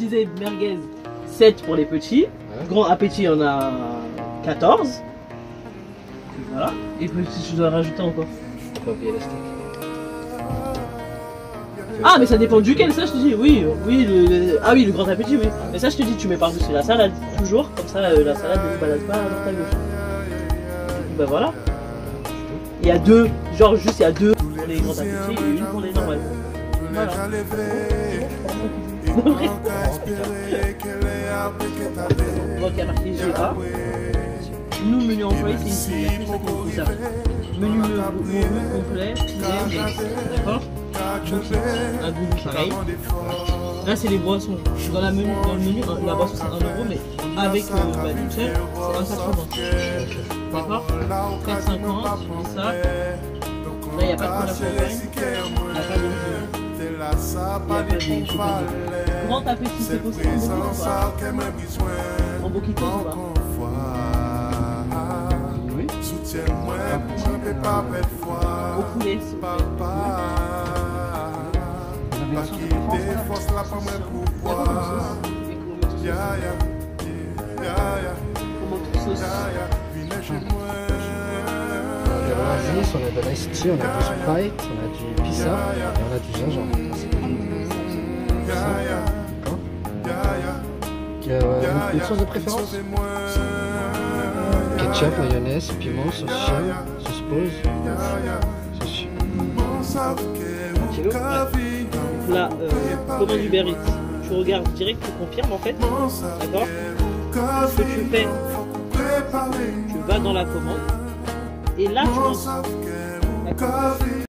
disais merguez 7 pour les petits, grand appétit on a 14. Et voilà. Et petit, je dois rajouter encore. Pas oublier le steak. Ah mais ça dépend duquel, ça je te dis, oui, ah oui le grand appétit, oui. Mais ça je te dis, tu mets par-dessus la salade, toujours, comme ça la salade ne se balade pas à droite à gauche. Bah voilà. Il y a deux, genre juste il y a deux pour les grands appétits et une pour les normales. Voilà. Donc il y a marqué GA. Nous, menu employé, c'est ici. Menu complet, d'accord. Donc un goût pareil. Là c'est les boissons. Dans le menu, la boisson c'est 1 €, mais avec le seul, c'est 1,80 €. D'accord. 4,50 ça. Là il n'y a pas de cola champagne. Il n'y a pas de grand appétit, c'est possible en bouquet ou pas? Oui. Au poulet, s'il vous plaît. On a de l'ice tea, on a du Sprite, on a du pizza et on a du gingembre. Une sauce de préférence? Ketchup, mayonnaise, piment, sauce chèvre, sauce pause, sauce. Là, commande Uber Eats. Tu regardes direct, tu confirmes en fait. D'accord. Ce que tu fais, tu vas dans la commande. Et là, tu lances. D'accord.